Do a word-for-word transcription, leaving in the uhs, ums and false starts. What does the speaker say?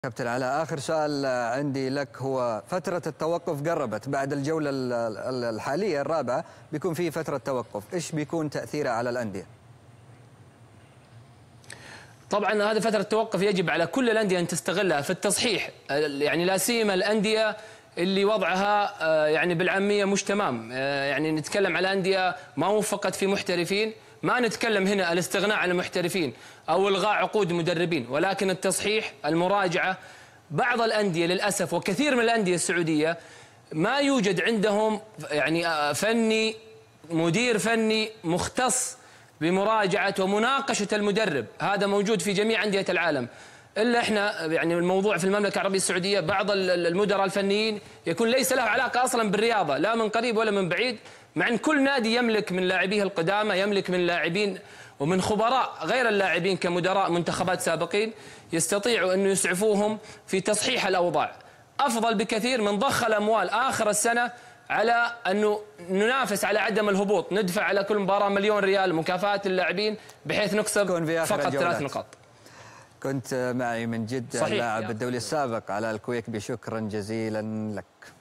كابتن علاء، آخر سؤال عندي لك هو فترة التوقف قربت بعد الجولة الحالية الرابعة، بيكون في فترة توقف، إيش بيكون تأثيرها على الأندية؟ طبعا هذه فترة التوقف يجب على كل الأندية أن تستغلها في التصحيح، يعني لا سيما الأندية اللي وضعها يعني بالعامية مش تمام، يعني نتكلم على أندية ما وفقت في محترفين، ما نتكلم هنا الاستغناء عن المحترفين أو إلغاء عقود مدربين، ولكن التصحيح، المراجعة. بعض الأندية للأسف وكثير من الأندية السعودية ما يوجد عندهم يعني فني مدير فني مختص بمراجعة ومناقشة المدرب، هذا موجود في جميع أندية العالم. إلا إحنا يعني الموضوع في المملكة العربية السعودية بعض المدراء الفنيين يكون ليس له علاقة أصلا بالرياضة، لا من قريب ولا من بعيد، مع أن كل نادي يملك من لاعبيه القدامى، يملك من لاعبين ومن خبراء غير اللاعبين كمدراء منتخبات سابقين يستطيعوا أن يسعفوهم في تصحيح الأوضاع. أفضل بكثير من ضخ الأموال آخر السنة على أنه ننافس على عدم الهبوط، ندفع على كل مباراة مليون ريال مكافآت اللاعبين بحيث نكسب فقط ثلاث نقاط. كنت معي من جدة اللاعب الدولي السابق علاء الكويكبي، شكرا جزيلا لك.